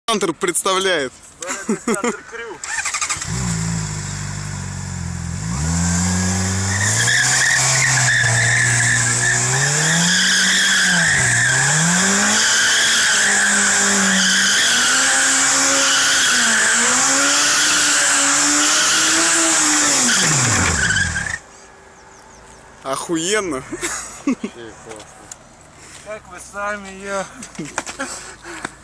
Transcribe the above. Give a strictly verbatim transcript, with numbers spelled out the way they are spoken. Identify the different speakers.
Speaker 1: Хантер представляет.
Speaker 2: Хантер Крю.
Speaker 1: Охуенно.
Speaker 2: Как вы сами, я...